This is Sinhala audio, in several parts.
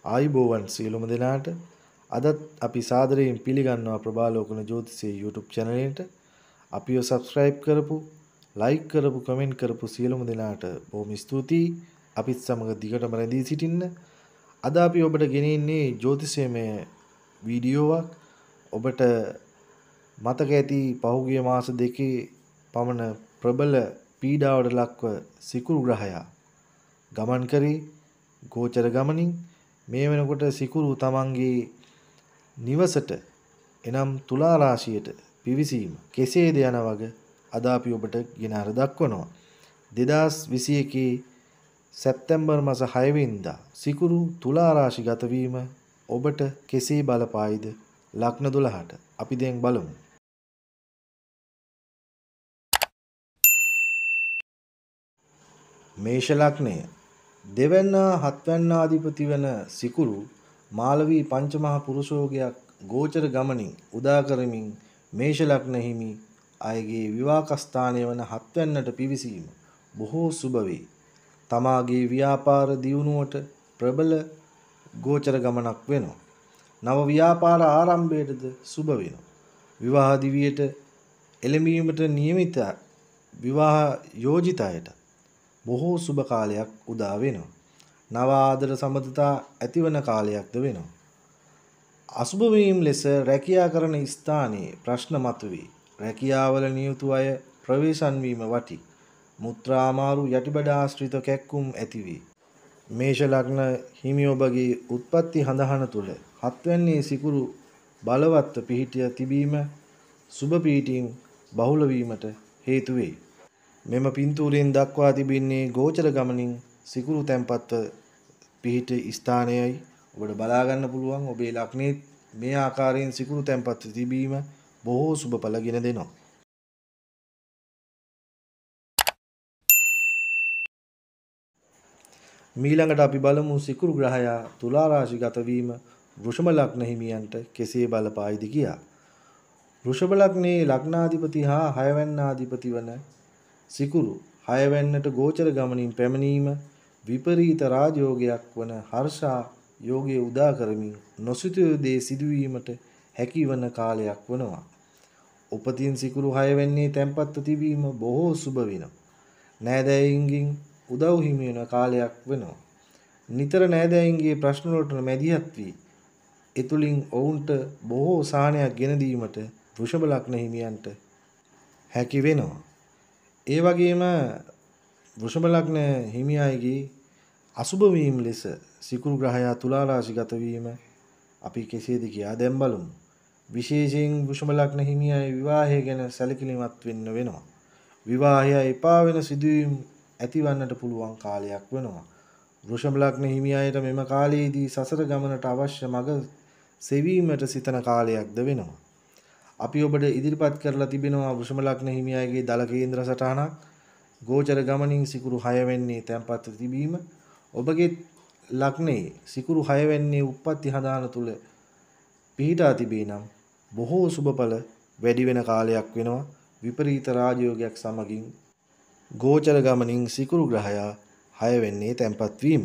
ආයුබෝවන් සියලුම දෙනාට අදත් අපි සාදරයෙන් පිළිගන්නවා ප්‍රභාලෝකන ජ්‍යොතිෂයේ YouTube channel එකට අපිව subscribe කරපු like කරපු comment කරපු සියලුම දෙනාට බොහොම ස්තුතියි අපිත් සමග දිගටම රැඳී සිටින්න අද අපි ඔබට ගෙනින්නේ ජ්‍යොතිෂයේ වීඩියෝවක් ඔබට මතක ඇති පහුගිය මාස දෙකේ පමණ ප්‍රබල පීඩාවට ලක්ව සිකුරු ග්‍රහයා ගමන් කරේ ගෝචර ගමනින් මේ වෙනකොට සිකුරු තමන්ගේ නිවසට එනම් තුලා රාශියට පිවිසීම කෙසේද යන වග අද අපි ඔබට ගෙනහර දක්වනවා 2021 සැප්තැම්බර් මාස 6 වෙනිදා සිකුරු තුලා රාශිගත වීම ඔබට කෙසේ බලපායිද ලග්න 12ට අපි දැන් බලමු මේෂ ලග්නය දෙවැන්නා හත්වැන්නා අධිපති වන සිකුරු මාලවී පංචමහා පුරුෂෝගයක් ගෝචර ගමනින් උදා කරමින් මේෂ ලග්න හිමි අයගේ විවාහ ස්ථානය වන හත්වැන්නට පිවිසීම බොහෝ සුබ වේ. තමාගේ ව්‍යාපාර දියුණුවට ප්‍රබල ගෝචර ගමනක් වෙනවා. නව ව්‍යාපාර ආරම්භයටද සුබ වෙනවා. විවාහ දිවියට එළඹීමට නියමිත විවාහ යෝජිත අයට බොහෝ සුබ කාලයක් උදා වෙනවා. නව ආදර සම්බන්ධතා ඇතිවන කාලයක්ද වෙනවා. අසුබ වීම ලෙස රැකියා කරන ස්ථානයේ ප්‍රශ්න මතුවේ. රැකියාවල නියුතු අය ප්‍රවේශන් වීම වටි. මුත්‍රා අමාරු යටිබඩ ආශ්‍රිත කැක්කුම් ඇතිවේ. මේෂ ලග්න හිමි ඔබගේ උත්පත්ති හඳහන තුල හත්වැන්නේ සිකුරු බලවත්ව පිහිටිය තිබීම සුබ පීඨීන් බහුල වීමට හේතු වේ. මෙම පින්තූරයෙන් දක්වා තිබෙන්නේ ගෝචර ගමනින් සිකුරු තැන්පත්ව පිහිට ස්ථානයයි ඔබට බලා ගන්න පුළුවන් ඔබේ ලග්නයේ මේ ආකාරයෙන් සිකුරු තැන්පත්ව තිබීම බොහෝ සුබඵල ගෙන දෙනවා. ඊළඟට අපි බලමු සිකුරු ග්‍රහයා තුලා රාශිගත වීම වෘෂභ ලග්න හිමියන්ට කෙසේ බලපායිද කියා. වෘෂභ ලග්නයේ ලග්නාධිපති හා හයවැන්නාධිපති වන සිකුරු හයවැන්නට ගෝචර ගමනින් පැමිණීම විපරීත රාජයෝගයක් වන හර්ෂා යෝගයේ උදා කරමින් නොසිතූ දේ සිදුවීමට හැකිවන කාලයක් වනවා. උපතින් සිකුරු හයවැන්නේ තැන්පත්ව තිබීම බොහෝ සුබ වෙනවා. නෑදෑයින්ගෙන් උදව් හිමි වෙන කාලයක් වෙනවා. නිතර නෑදෑයින්ගේ ප්‍රශ්න වලට මැදිහත් වී එතුලින් ඔවුන්ට බොහෝ සාහනයක් ගෙන දීමට වෘෂභ ලග්න හිමියන්ට හැකි වෙනවා. ඒ වගේම වෘෂභ ලග්න හිමියයිගේ අසුබ වීම ලෙස සිකුරු ග්‍රහයා තුලා රාශිගත වීම අපි කෙසේද කියා දැන් බලමු. විශේෂයෙන් වෘෂභ ලග්න හිමියයි විවාහය ගැන සැලකිලිමත් වෙන්න වෙනවා. විවාහය එපා වෙන සිදුවීම් ඇතිවන්නට පුළුවන් කාලයක් වෙනවා. වෘෂභ ලග්න හිමියයට මෙම කාලයේදී සසර ගමනට අවශ්‍ය මඟ සෙවීමට සිතන කාලයක්ද වෙනවා. අපි ඔබට ඉදිරිපත් කරලා තිබෙනවා වෘෂභ ලග්න හිමියගේ දල කේන්ද්‍ර සටහනක් ගෝචර ගමනින් සිකුරු 6 වෙන්නේ තැන්පත් තිබීම ඔබගේ ලග්නයේ සිකුරු 6 වෙන්නේ උප්පත්ති හදාන තුල පිහිටා තිබේ නම් බොහෝ සුබඵල වැඩි වෙන කාලයක් වෙනවා. විපරීත රාජයෝගයක් සමගින් ගෝචර ගමනින් සිකුරු ග්‍රහයා 6 වෙන්නේ තැන්පත් වීම.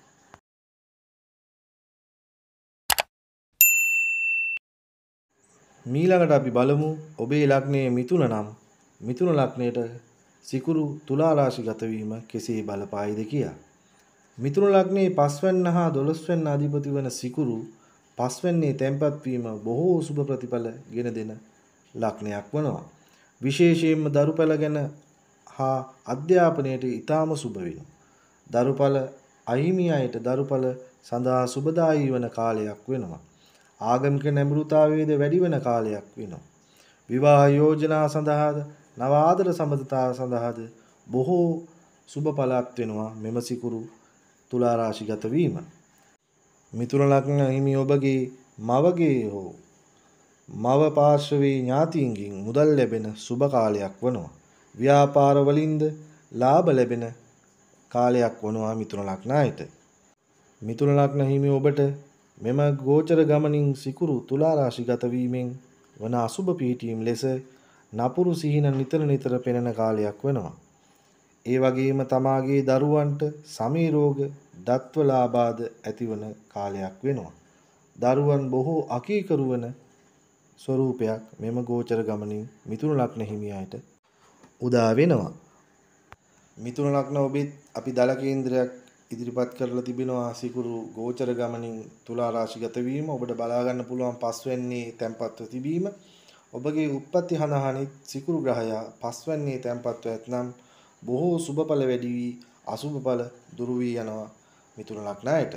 ඊළඟට අපි බලමු ඔබේ ලග්නයේ මිථුන නම් මිථුන ලග්නයට සිකුරු තුලා රාශිගත වීම කෙසේ බලපායිද කියා. මිථුන ලග්නයේ 5 වෙනි හා 12 වෙනි අධිපති වන සිකුරු 5 වෙනියේ තැන්පත් වීම බොහෝ සුබ ප්‍රතිඵල ගෙන දෙන ලග්නයක් වනවා. විශේෂයෙන්ම දරුපැල ගැන හා අධ්‍යාපනයට ඊටාම සුබ වෙනවා. දරුපැල අහිමි අයට දරුපැල සඳහා සුබදායී වන කාලයක් වෙනවා. ආගමික නැඹුරුතාවයේද වැඩි වෙන කාලයක් වෙනවා. විවාහ යෝජනා සඳහාද නව ආදර සම්බන්ධතා සඳහාද බොහෝ සුබඵලات වෙනවා මෙම සිකුරු තුලා රාශිගත වීම. මිථුන ලග්න හිමි ඔබගේ මවගේ හෝ මව පාර්ශවයේ ඥාතීන්ගෙන් මුදල් ලැබෙන සුබ කාලයක් වනවා. ව්‍යාපාර වලින්ද ලාභ ලැබෙන කාලයක් වනවා මිථුන ලග්නයට. මිථුන ලග්න හිමි ඔබට මෙම ගෝචර ගමනින් සිකුරු තුලා රාශිගත වීමෙන් වන අසුබ පිහිටීම් ලෙස නපුරු සිහින නිතර නිතර පෙනෙන කාලයක් වෙනවා. ඒ වගේම තමාගේ දරුවන්ට සමී රෝග, දත්වලාබාධ ඇතිවන කාලයක් වෙනවා. දරුවන් බොහෝ අකීකරු වන ස්වરૂපයක් මෙම ගෝචර ගමනින් මිථුන ලග්න හිමියාට උදා වෙනවා. මිථුන ලග්න ඔබෙත් අපි දල කේන්ද්‍රයක් ඉදිරිපත් කරලා තිබෙනවා. සිකුරු ගෝචර ගමනින් තුලා රාශිගත වීම ඔබට බලා ගන්න පුළුවන් පස්වැන්නේ තැන්පත්ව තිබීම. ඔබගේ උත්පත්ති හඳහනින් සිකුරු ග්‍රහයා පස්වැන්නේ තැන්පත්ව ඇතනම් බොහෝ සුබඵල වැඩි වී අසුබඵල දුරු වී යනවා මිථුන ලග්නයට.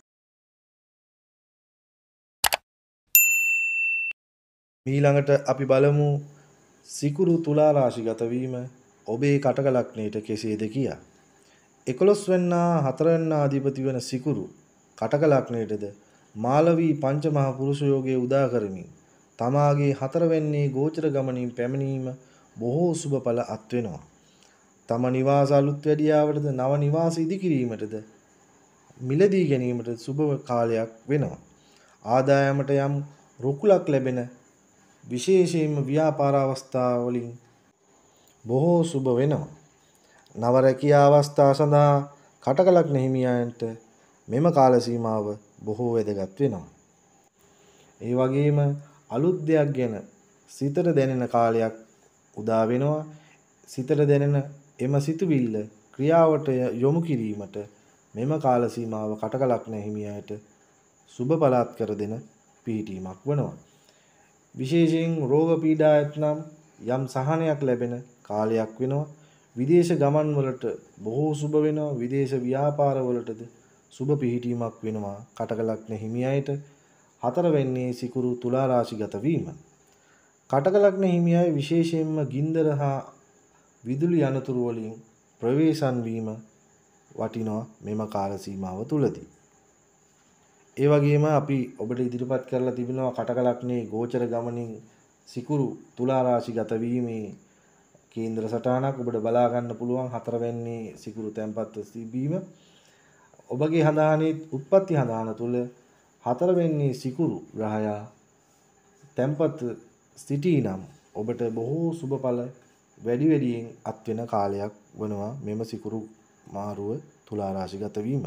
ඊළඟට අපි බලමු සිකුරු තුලා රාශිගත වීම ඔබේ කටක ලග්නයට කෙසේද කියා. 11 වෙනිදා 4 වෙනිදා අධිපති වන සිකුරු කටක ලග්නයටද මාලවී පංචමහා පුරුෂ යෝගයේ උදා කරමින් තමාගේ 4 වෙන්නේ ගෝචර ගමනින් පැමිණීම බොහෝ සුබඵල අත් වෙනවා. තම නිවාස අලුත් වැඩියාවටද නව නිවාස ඉදිකිරීමටද මිලදී ගැනීමට සුබ කාලයක් වෙනවා. ආදායමට යම් රුකුලක් ලැබෙන විශේෂයෙන්ම ව්‍යාපාර අවස්ථාවලින් බොහෝ සුබ වෙනවා. නව රැකියා අවස්ථා සඳහා කටක ලග්න හිමියන්ට මෙම කාල සීමාව බොහෝ වැදගත් වෙනවා. ඒ වගේම අලුත් දෙයක් ගැන සිතට දැනෙන කාලයක් උදා වෙනවා. සිතට දැනෙන එම සිතුවිල්ල ක්‍රියාවට යොමු කිරීමට මෙම කාල සීමාව කටක ලග්න හිමියන්ට සුබ පලාත් කර දෙන පිහිටීමක් වෙනවා. විශේෂයෙන් රෝග පීඩා ඇතනම් යම් සහනයක් ලැබෙන කාලයක් වෙනවා. විදේශ ගමන් වලට බොහෝ සුබ වෙනවා. විදේශ ව්‍යාපාර වලටද සුබ පිහිටීමක් වෙනවා කටක ලග්න හිමියන්ට. 4 වෙන්නේ සිකුරු තුලා රාශිගත වීම. කටක ලග්න හිමියයි විශේෂයෙන්ම ගින්දර හා විදුලි අනතුරු වලින් ප්‍රවේශම් වීම වටිනවා මෙම කාල සීමාව තුලදී. ඒ වගේම අපි ඔබට ඉදිරිපත් කරලා තිබෙනවා කටක ලග්නේ ගෝචර ගමනින් සිකුරු තුලා රාශිගත වීමේ කේන්ද්‍ර සටහනක් ඔබට බලා ගන්න පුළුවන්. 4 වෙන්නේ සිකුරු තැන්පත්ව තිබීම ඔබගේ හඳහනේ උත්පත්ති හඳහන තුල 4 වෙන්නේ සිකුරු ග්‍රහයා තැන්පත් සිටීනම් ඔබට බොහෝ සුබඵල වැඩි වැඩියෙන් අත් වෙන කාලයක් වනවා මෙම සිකුරු මාරුව තුලා රාශිගත වීම.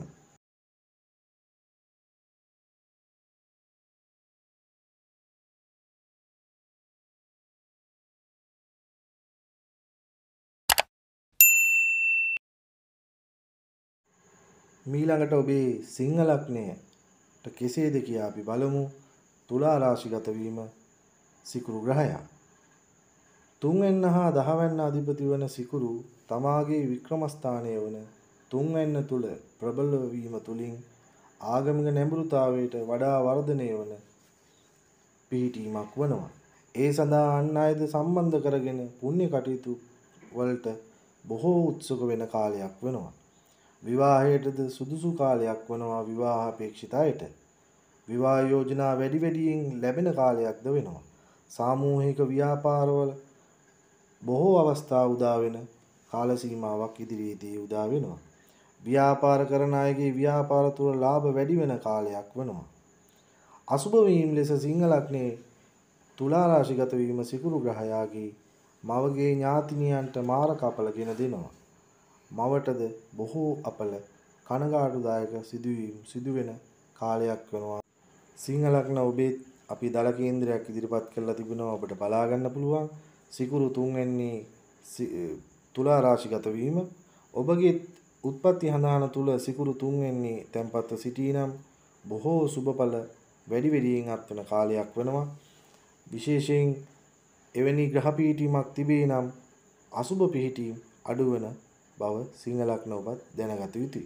මීළඟට ඔබේ සිංහ ලග්නයට කෙසේද කියා අපි බලමු. තුලා රාශිගත වීම සිකුරු ග්‍රහයා 3 වෙනි හා 10 වෙනි අධිපති වන සිකුරු තමාගේ වික්‍රම ස්ථානය වන 3 වෙනි තුල ප්‍රබල වීම තුලින් ආගමික නැඹුරුතාවයට වඩා වර්ධනය වන පිහිටීමක් වනවා. ඒ සඳහා අන් අයද සම්බන්ධ කරගෙන පුණ්‍ය කටයුතු වලට බොහෝ උත්සුක වෙන කාලයක් වෙනවා. විවාහයටද සුදුසු කාලයක් වනවා විවාහ අපේක්ෂිත අයට. විවාහ යෝජනා වැඩි වැඩියෙන් ලැබෙන කාලයක්ද වෙනවා. සාමූහික ව්‍යාපාරවල බොහෝ අවස්ථා උදා වෙන කාල සීමාවක් ඉදිරියේදී උදා වෙනවා. ව්‍යාපාර කරන අයගේ ව්‍යාපාර තුළ ලාභ වැඩි වෙන කාලයක් වෙනවා. අසුබ වීම ලෙස සිංහ ලග්නයේ තුලා රාශිගත වීම සිකුරු ග්‍රහයාගේ මවගේ ඥාතිනියන්ට මාරක අපලගෙන දෙනවා. මවටද බොහෝ අපල කනගාටුදායක සිදුවීම් සිදුවෙන කාලයක් වෙනවා. සිංහ ලග්න ඔබේ අපි දල කේන්ද්‍රයක් ඉදිරිපත් කරලා තිබෙනවා ඔබට බලා ගන්න පුළුවන්. සිකුරු 3 වෙන්නේ තුලා රාශිගත වීම ඔබගේ උත්පත්ති හඳහන තුල සිකුරු 3 වෙන්නේ තැන්පත්ව සිටීනම් බොහෝ සුබඵල වැඩි වැඩියෙන් අත්වන කාලයක් වෙනවා. විශේෂයෙන් එවැනි ග්‍රහ පීඨීමක් තිබේ නම් අසුබ පිහිටීම් අඩුවන බව සිංහ ලග්න ඔබත් දැනගත යුතුයි.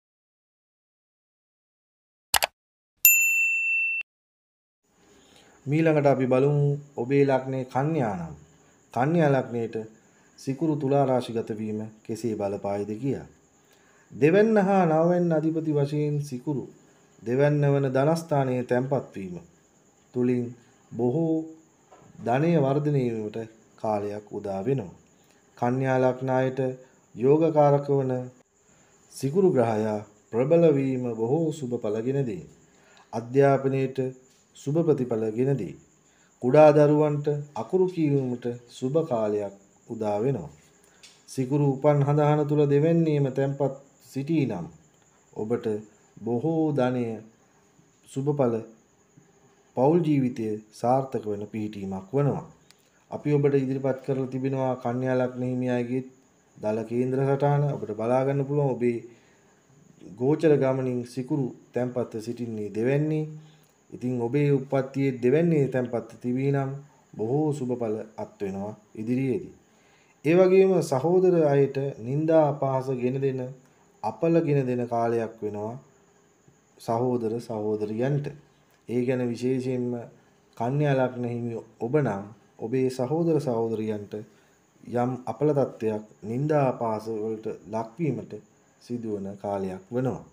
මීළඟට අපි බලමු ඔබේ ලග්නේ කන්‍යා නම්. කන්‍යා ලග්නයේට සිකුරු තුලා රාශිගත වීම කෙසේ බලපායිද කියා. දෙවැන්න හා නවවැන්න අධිපති වශයෙන් සිකුරු දෙවැන්න වන ධනස්ථානයේ තැන්පත් වීම තුලින් බොහෝ ධනය වර්ධනය වීමට කාලයක් උදා වෙනවා. කන්‍යා ලග්නයට යෝගකාරක වන සිකුරු ග්‍රහයා ප්‍රබල වීම බොහෝ සුබඵලගෙන දෙයි. අධ්‍යාපනයේට සුබ ප්‍රතිඵලගෙන දෙයි. කුඩා දරුවන්ට අකුරු කියවීමට සුබ කාලයක් උදා වෙනවා. සිකුරු උපන් හඳහන තුල දෙවැන්නේම තැන්පත් සිටී නම් ඔබට බොහෝ ධනය සුබඵල පෞල් ජීවිතය සාර්ථක වෙන පිහිටීමක් වනවා. අපි ඔබට ඉදිරිපත් කරලා තිබෙනවා කන්‍යා ලග්න හිමියාගේ දල කේන්ද්‍ර සටහන. ඔබට බලා ගන්න පුළුවන් ඔබේ ගෝචර ගමනින් සිකුරු තැන්පත් සිටින්නේ දෙවැන්නේ. ඉතින් ඔබේ උප්පත්තියේ දෙවැන්නේ තැන්පත් තිබී නම් බොහෝ සුබඵල අත් වෙනවා ඉදිරියේදී. ඒ වගේම සහෝදර අයට නිന്ദා අපහාස ගෙන දෙන අපල ගෙන දෙන කාලයක් වෙනවා සහෝදර සහෝදරියන්ට. ඒ ගැන විශේෂයෙන්ම කන්‍යා ලග්න හිමි ඔබ නම් ඔබේ සහෝදර සහෝදරියන්ට යම් අපල තත්ත්වයක් නිന്ദා අපහාස වලට ලක්වීමට සිදුවන කාලයක් වෙනවා.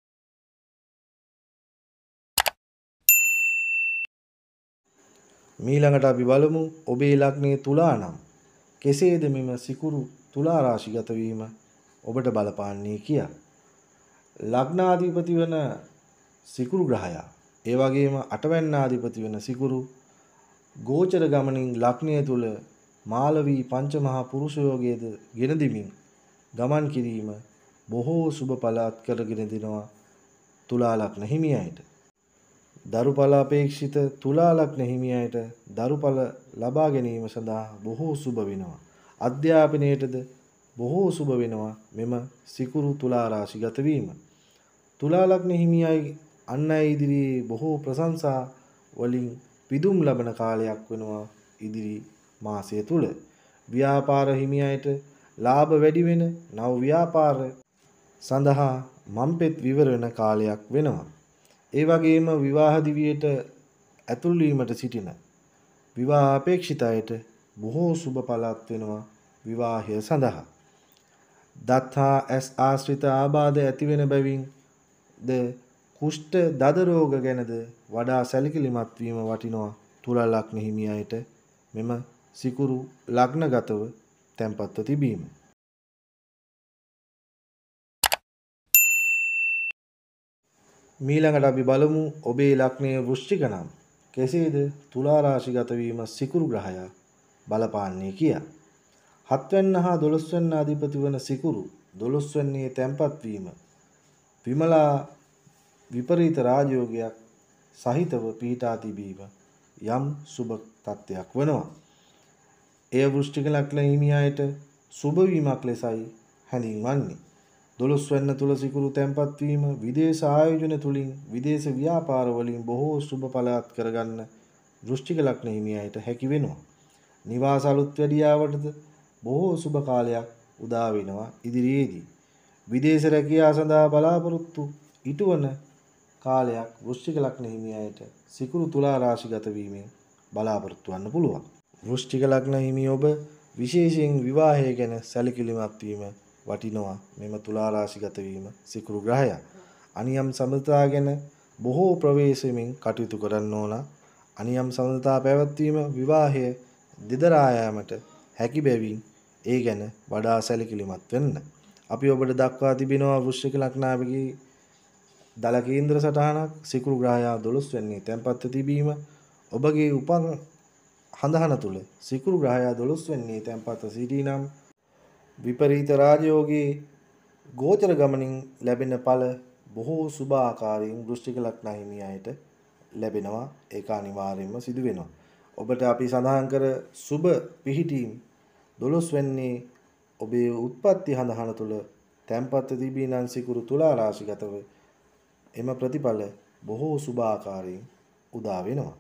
මීළඟට අපි බලමු ඔබේ ලග්නයේ තුලා නම් කෙසේද මෙම සිකුරු තුලා රාශිගත වීම ඔබට බලපාන්නේ කියා. ලග්නාධිපති වන සිකුරු ග්‍රහයා ඒ වගේම අටවැන්නාධිපති වන සිකුරු ගෝචර ගමනින් ලග්නය තුල මාලවී පංචමහා පුරුෂ යෝගයේද ගෙන දෙමින් ගමන් කිරීම බොහෝ සුබ ඵල අත්කරගෙන දෙනවා තුලා ලග්න හිමියන්ට. දරුඵල අපේක්ෂිත තුලා ලග්න හිමියන්ට දරුඵල ලබා ගැනීම සඳහා බොහෝ සුබ වෙනවා. අධ්‍යාපනයේටද බොහෝ සුබ වෙනවා මෙම සිකුරු තුලා රාශිගත වීම. තුලා ලග්න හිමියයි අන් අය ඉදිරියේ බොහෝ ප්‍රශංසා වලින් පිදුම් ලබන කාලයක් වෙනවා ඉදිරි මාසය තුල. ව්‍යාපාර හිමියන්ට ලාභ වැඩි වෙන නව ව්‍යාපාර සඳහා මම්පෙත් විවර වෙන කාලයක් වෙනවා. ඒ වගේම විවාහ දිවියට ඇතුල් වීමට සිටින විවාහ අපේක්ෂිත අයට බොහෝ සුබ පළාත් වෙනවා විවාහය සඳහා. දත්හා ඇස් ආශ්‍රිත ආබාධ ඇති වෙන බැවින් ද කුෂ්ඨ දද රෝග ගැනද වඩා සැලකිලිමත් වීම වටිනවා තුලා ලග්න හිමියන්ට මෙම සිකුරු ලග්නගතව තැන්පත්ව තිබීම. මීළඟට අපි බලමු ඔබේ ලග්නයේ වෘශ්චික නම් කෙසේද තුලා රාශිගත වීම සිකුරු ග්‍රහයා බලපාන්නේ කියා. 7 වෙනි හා 12 වෙනි අධිපති වන සිකුරු 12 වෙනියේ තැන්පත් වීම විමලා විපරීත රාජයෝගයක් සහිතව පීඨා තිබීම යම් සුබ තත්ත්වයක් වෙනවා. එය වෘශ්චික ලග්න හිමියාට සුබ වීමක් ලෙසයි හැඳින්වන්නේ. 12 වෙනි තුල සිකුරු තැන්පත් වීම විදේශ ආයෝජන තුලින් විදේශ ව්‍යාපාර වලින් බොහෝ සුබ ඵලات කරගන්න වෘශ්චික ලග්න හිමියාට හැකි වෙනවා. නිවාස අලුත් වැඩියාවටද බොහෝ සුබ කාලයක් උදා වෙනවා ඉදිරියේදී. විදේශ රැකියාව සඳහා බලාපොරොත්තු ඉටුවන කාලයක් වෘශ්චික ලග්න හිමියාට සිකුරු තුලා රාශිගත වීමෙන් බලාපොරොත්තු වෙන්න පුළුවන්. වෘශ්චික ලග්න හිමි ඔබ විශේෂයෙන් විවාහය ගැන සැලකිලිමත් වීම වටිනවා මෙම තුලා රාශිගත වීම සිකුරු ග්‍රහය. අනියම් සම්බන්ධතා ගැන බොහෝ ප්‍රවේශමින් කටයුතු කරන්න ඕන. අනියම් සම්බන්ධතා පැවැත්වීම විවාහය දෙදරා යාමට හැකි බැවින් ඒ ගැන වඩා සැලකිලිමත් වෙන්න. අපි ඔබට දක්වා තිබෙනවා වෘශ්චික ලග්නාවගේ දල කේන්ද්‍ර සටහනක් සිකුරු ග්‍රහයා 12 වෙනි තැන්පත්ව තිබීම ඔබගේ උපන් හඳහන තුල සිකුරු ග්‍රහයා 12 වෙනි තැන්පත්ව සිටී නම් විපරීත රාජයෝගී ගෝචර ගමනින් ලැබෙන ඵල බොහෝ සුබ ආකාරයෙන් වෘශ්චික ලග්න හිමියන්ට ලැබෙනවා. ඒක අනිවාර්යයෙන්ම සිදු වෙනවා. ඔබට අපි සඳහන් කර සුබ පිහිටීම් 12 වෙනි ඔබේ උත්පත්ති හඳහන තුල තැන්පත් තිබී නම් සිකුරු තුලා රාශිගතව එම ප්‍රතිඵල බොහෝ සුබ ආකාරයෙන් උදා වෙනවා.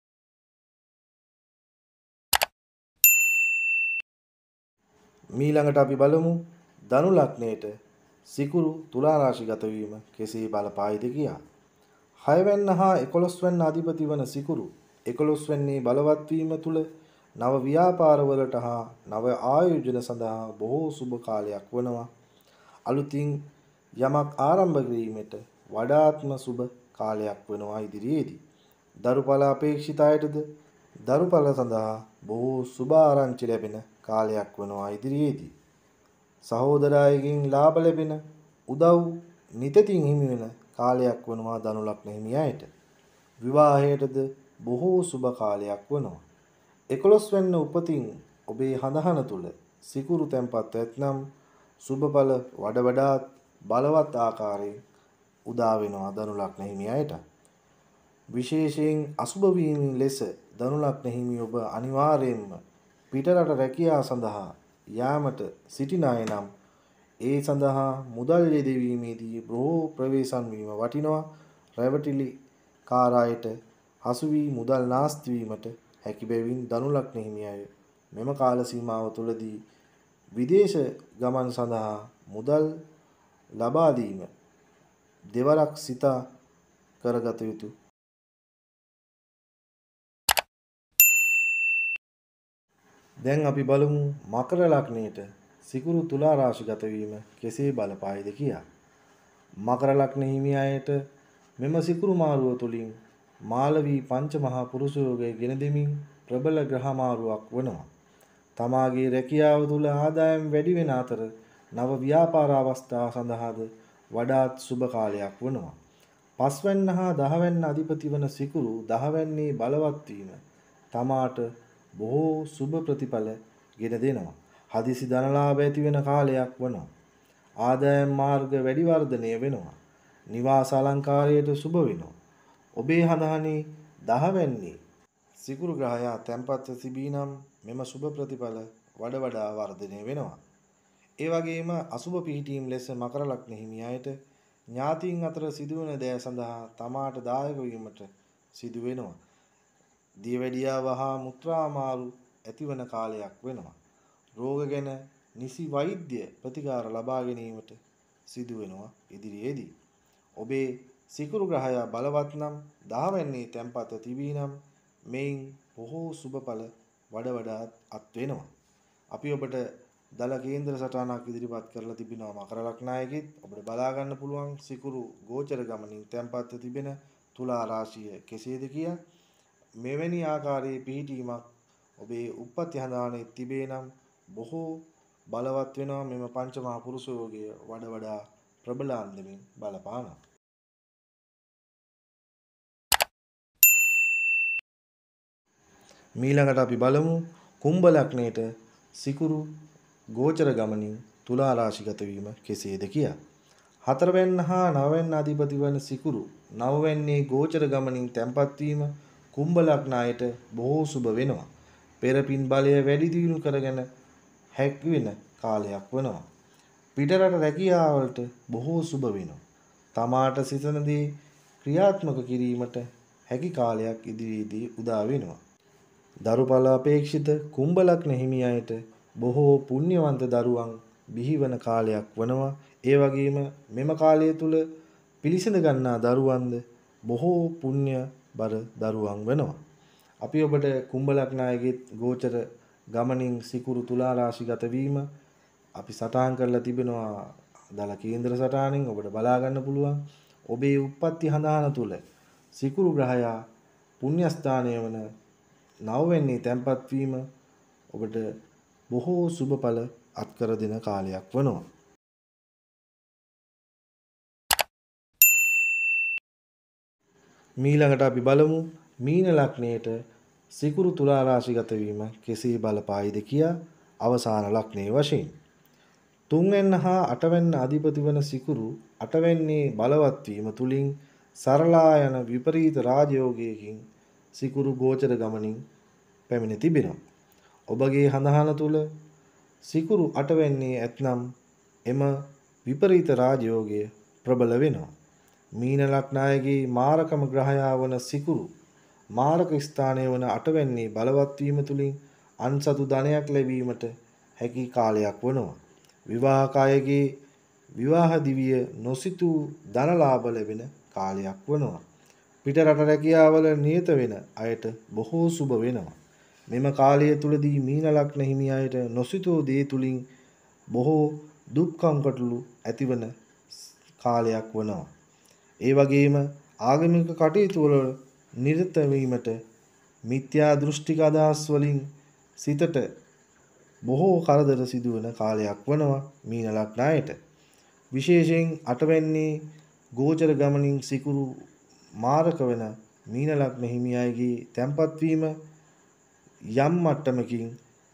මීළඟට අපි බලමු ධනු ලග්නයේට සිකුරු තුලා රාශිගත වීම කෙසේ බලපායිද කියා. 6 වෙනි හා 11 වෙනි අධිපති වන සිකුරු 11 වෙනි බලවත් වීම තුල නව ව්‍යාපාර වලට හා නව ආයෝජන සඳහා බොහෝ සුබ කාලයක් වනවා. අලුතින් යමක් ආරම්භ කිරීමට වඩාත්ම සුබ කාලයක් වෙනවා ඉදිරියේදී. දරුඵල අපේක්ෂිත අයටද දරුඵල සඳහා බොහෝ සුබ ආරංචි ලැබෙන කාලයක් වෙනවා ඉදිරියේදී. සහෝදරයන්ගෙන් ලාභ ලැබෙන උදව් නිතින් හිමි වෙන කාලයක් වෙනවා ධනු ලග්න හිමියන්ට. විවාහයටද බොහෝ සුබ කාලයක් වෙනවා. 11 වෙනි උපතින් ඔබේ හඳහන තුල සිකුරු තැන්පත් ඇතනම් සුබඵල වඩ වඩාත් බලවත් ආකාරයෙන් උදා වෙනවා ධනු ලග්න හිමි අයට. විශේෂයෙන් අසුබ වීමෙන් ලෙස ධනු ලග්න හිමි ඔබ අනිවාර්යයෙන්ම පිටරට රැකියාව සඳහා යාමට සිටින අය නම් ඒ සඳහා මුදල් යෙදවීමේදී බොහෝ ප්‍රවේශම් වීම වටිනවා. රැවටිලි කාරායට හසු වී මුදල් නාස්ති වීමට හැකි බැවින් ධනු ලග්න හිමි අය මෙම කාල සීමාව තුළදී විදේශ ගමන් සඳහා මුදල් ලබා දීම දෙවරක් සිතා කරගත යුතු. දැන් අපි බලමු මකර ලග්නයට සිකුරු තුලා රාශිගත වීම කෙසේ බලපායිද කියා. මකර ලග්න හිමි අයට මෙම සිකුරු මාරුව තුලින් මාලවී පංච මහා පුරුෂ යෝගය ගෙන දෙමින් ප්‍රබල ග්‍රහ මාරුවක් වනවා. තමාගේ රැකියාව තුල ආදායම් වැඩි වෙන අතර නව ව්‍යාපාර අවස්ථා සඳහාද වඩාත් සුබ කාලයක් වනවා. පස්වැන්න හා දහවැන්න අධිපති වන සිකුරු දහවැන්නේ බලවත් වීම තමාට බොහෝ සුබ ප්‍රතිඵල ගෙන දෙනවා. හදිසි ධනලාභ ඇති වෙන කාලයක් වනවා. ආදායම් මාර්ග වැඩි වර්ධනය වෙනවා. නිවාස අලංකාරයට සුබ වෙනවා. ඔබේ හඳහනේ දහවැන්නේ සිකුරු ග්‍රහයා තැන්පත්ව තිබී නම් මෙම සුබ ප්‍රතිඵල වඩ වඩා වර්ධනය වෙනවා. ඒ වගේම අසුබ පිහිටීම් ලෙස මකර ලග්න හිමි අයට ඥාතීන් අතර සිදුවන දෑ සඳහා තමාට දායක වීමට සිදු වෙනවා. දියවැඩියා වහා මුත්‍රා අමාරු ඇතිවන කාලයක් වෙනවා. රෝග ගැන නිසි වෛද්‍ය ප්‍රතිකාර ලබා ගැනීමට සිදු වෙනවා ඉදිරියේදී. ඔබේ සිකුරු ග්‍රහයා බලවත් නම් දහවැන්නේ තැන්පත් තිබී නම් මෙයින් බොහෝ සුබඵල වඩ වඩාත් අත් වෙනවා. අපි ඔබට දල කේන්ද්‍ර සටහනක් ඉදිරිපත් කරලා තිබෙනවා මකර ලග්න අයගෙත් ඔබට බලා ගන්න පුළුවන් සිකුරු ගෝචර ගමනින් තැන්පත් තිබෙන තුලා රාශිය කෙසේද කියා. මෙවැනි ආකාරයේ පිහිටීමක් ඔබේ උප්පත්ති හඳානේ තිබේ නම් බොහෝ බලවත් වෙනවා. මෙම පංච මහා පුරුෂ යෝගය වඩ වඩා ප්‍රබල අන්දමින් බලපානවා. මීළඟට අපි බලමු කුම්භ ලග්නයට සිකුරු ගෝචර ගමනින් තුලා රාශිගත වීම කෙසේද කියා. හතරවැන්න හා නවවැන්න අධිපති වන සිකුරු නවවැන්නේ ගෝචර ගමනින් තැන්පත් වීම කුම්භ ලග්න අයට බොහෝ සුබ වෙනවා. පෙරපින් බලය වැඩි දියුණු කරගෙන හැකි වෙන කාලයක් වෙනවා. පිටරට රැකියාවලට බොහෝ සුබ වෙනවා. තමාට සිතන දේ ක්‍රියාත්මක කිරීමට හැකි කාලයක් ඉදිරියේදී උදා වෙනවා. දරුඵල අපේක්ෂිත කුම්භ ලග්න හිමි අයට බොහෝ පුණ්‍යවන්ත දරුවන් බිහිවන කාලයක් වනවා. ඒ වගේම මෙම කාලය තුල පිළිසඳ ගන්නා දරුවන්ද බොහෝ පුණ්‍ය බර දරුවන් වෙනවා. අපි ඔබට කුම්භ ලග්න අයගේ ගෝචර ගමනින් සිකුරු තුලා රාශිගත වීම අපි සටහන් කරලා තිබෙනවා දල කේන්ද්‍ර සටහනින් ඔබට බලා ගන්න පුළුවන්. ඔබේ උප්පත්ති හඳහන තුල සිකුරු ග්‍රහයා පුණ්‍ය ස්ථානය වන නවවැන්නේ තැන්පත් වීම ඔබට බොහෝ සුබඵල අත්කර දෙන කාලයක් වනවා. මීළඟට අපි බලමු මීන ලග්නයට සිකුරු තුලා රාශිගත වීම කෙසේ බලපායිද කියා අවසාන ලග්නයේ වශයෙන්. තුන්වැන්න හා අටවැන්න අධිපති වන සිකුරු අටවැන්නේ බලවත් වීම තුලින් සරලා යන විපරීත රාජයෝගයකින් සිකුරු ගෝචර ගමනින් පැමිණ තිබෙනවා. ඔබගේ හඳහන තුල සිකුරු අටවැන්නේ ඇතනම් එම විපරීත රාජයෝගය ප්‍රබල වෙනවා. මීන ලග්නයේ මාරකම ග්‍රහයා වන සිකුරු මාරක ස්ථානයේ වන අටවැන්නේ බලවත් වීම තුලින් අන්සතු ධනයක් ලැබීමට හැකි කාලයක් වනවා. විවාහකයේගේ විවාහ දිවිය නොසිතූ ධන ලාභ ලැබෙන කාලයක් වනවා. පිටරට රැකියාවල නියත වෙන අයට බොහෝ සුබ වෙනවා. මෙම කාලය තුලදී මීන ලග්න හිමි අයට නොසිතූ දේ තුලින් බොහෝ දුක් කම්කටොළු ඇතිවන කාලයක් වනවා. ඒ වගේම ආගමික කටයුතු වල නිරත වීමට මිත්‍යා දෘෂ්ටික අදහස් වලින් සිතට බොහෝ කරදර සිදුවන කාලයක් වනවා මීන ලග්න අයට. විශේෂයෙන් අටවැන්නේ ගෝචර ගමනින් සිකුරු මාරක වෙන මීන ලග්න හිමි අයගේ තැන්පත් වීම යම් මට්ටමකින්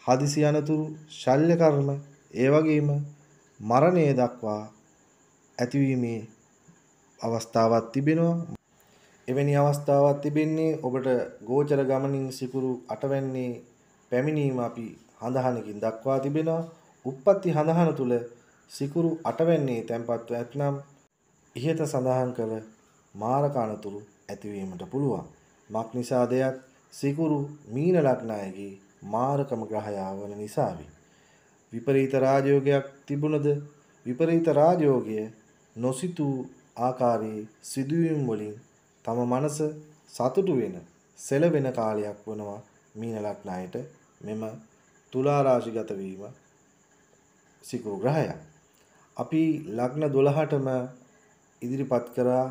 හදිසි අනතුරු, ශල්‍ය කර්ම, ඒ වගේම මරණය දක්වා ඇතිවීමේ අවස්ථාවක් තිබෙනවා. එවැනි අවස්ථාවක් තිබෙන්නේ ඔබට ගෝචර ගමනින් සිකුරු 8 වැන්නේ පැමිණීම අපි හඳහනකින් දක්වා තිබෙනවා. උප්පත්ති හඳහන තුල සිකුරු 8 වැන්නේ තැන්පත්ව ඇතනම් ඉහත සඳහන් කළ මාරක අනතුරු ඇතිවීමට පුළුවන්. මක් නිසාදයක් සිකුරු මීන ලග්නයේගේ මාරකම ග්‍රහයා වන නිසාවි. විපරීත රාජයෝගයක් තිබුණද විපරීත රාජයෝගය නොසිතූ ආකාරයේ සිදුවීම් වලින් තම මනස සතුටු වෙන සෙලවෙන කාලයක් වනවා මීන ලග්නයට මෙම තුලා රාශිගත වීම සිකුරු ග්‍රහය. අපි ලග්න 12ටම ඉදිරිපත් කරා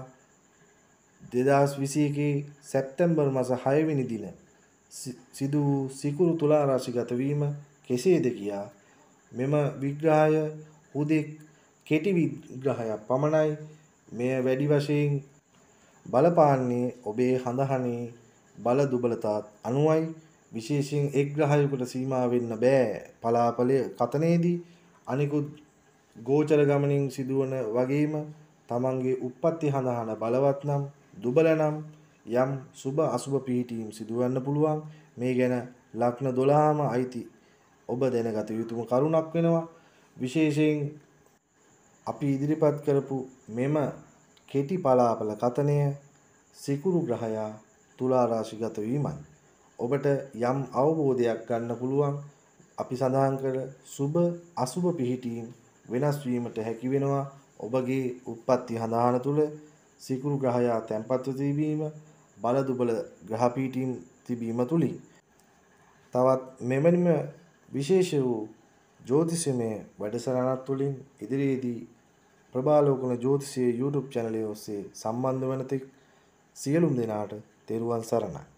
2021 සැප්තැම්බර් මාස 6 වෙනි දින සිදු වූ සිකුරු තුලා රාශිගත වීම කෙසේද කියා මෙම විග්‍රහය හුදෙක් කෙටි විග්‍රහයක් පමණයි. මෙය වැඩි වශයෙන් බලපාන්නේ ඔබේ හඳහනේ බල දුබලතාත් අනුවයි. විශේෂයෙන් එක් ග්‍රහයකට සීමා වෙන්න බෑ පලාපලය කතනේදී. අනිකුත් ගෝචර ගමනින් සිදුවන වගේම තමන්ගේ උප්පත්ති හඳහන බලවත් නම් දුබල නම් යම් සුබ අසුබ පිහිටීම් සිදුවන්න පුළුවන්. මේ ගැන ලග්න 12ම අයිති ඔබ දැනගත යුතුම කරුණක් වෙනවා. විශේෂයෙන් අපි ඉදිරිපත් කරපු මෙම කෙටි පලාපල කතනය සිකුරු ග්‍රහයා තුලා රාශිගත වීමයි. ඔබට යම් අවබෝධයක් ගන්න පුළුවන්. අපි සඳහන් කළ සුබ අසුබ පිහිටීම් වෙනස් වීමට හැකි වෙනවා. ඔබගේ උප්පත්ති හඳහන තුල සිකුරු ග්‍රහයා තැන්පත්ව තිබීම බල දුබල ග්‍රහ පිහිටීම් තිබීම තුලින් තවත් මෙවැනිම විශේෂ වූ ජ්‍යොතිෂමය වැඩසටහනක් තුළින් ඉදිරියේදී ප්‍රභාලෝකන ජ්‍යොතිෂයේ YouTube channel එක ඔස්සේ සම්බන්ධ වන තෙක් සියලුම දෙනාට තෙරුවන් සරණයි.